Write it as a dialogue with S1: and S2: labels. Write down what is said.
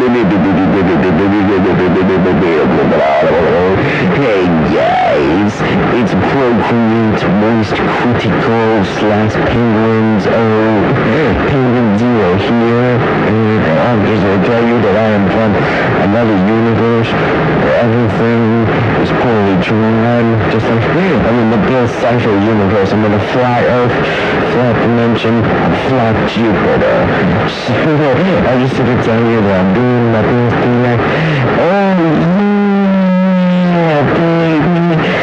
S1: Hey guys, it's Procreate Moist Critical slash Penguins. Penguin Zero here. And I'm just gonna tell you that I am from another universe where everything is poorly drawn. Just like I'm in the Bill Cipher universe. I'm in a flat Earth, flat dimension, flat Jupiter. So I just want to tell you that I'm doing my best thing like, oh yeah, baby.